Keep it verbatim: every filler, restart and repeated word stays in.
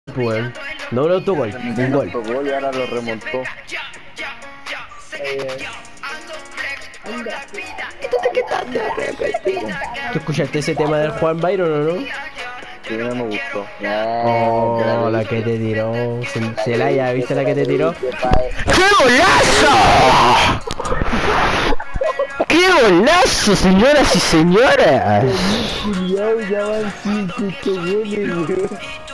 Pues, no un autogol, un gol. Autogol y ahora lo remontó. ¿Tú escuchaste ese tema del Juan Byron o no? Sí, no me gustó. Oh, la que te tiró. Ce- Celaya, ¿viste la que te tiró? ¡Qué golazo! ¡Qué golazo, señoras y señores! Culiao, ya van cinco goles, weón.